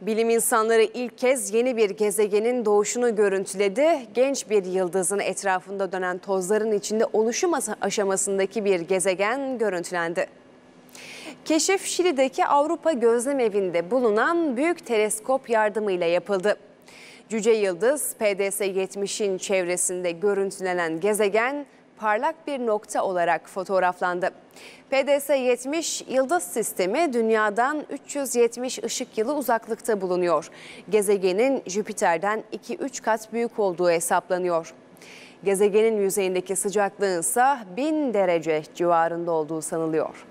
Bilim insanları ilk kez yeni bir gezegenin doğuşunu görüntüledi. Genç bir yıldızın etrafında dönen tozların içinde oluşum aşamasındaki bir gezegen görüntülendi. Keşif Şili'deki Avrupa Gözlem Evi'nde bulunan büyük teleskop yardımıyla yapıldı. Cüce Yıldız PDS-70'in çevresinde görüntülenen gezegen parlak bir nokta olarak fotoğraflandı. PDS-70 yıldız sistemi dünyadan 370 ışık yılı uzaklıkta bulunuyor. Gezegenin Jüpiter'den 2-3 kat büyük olduğu hesaplanıyor. Gezegenin yüzeyindeki sıcaklığın ise 1000 derece civarında olduğu sanılıyor.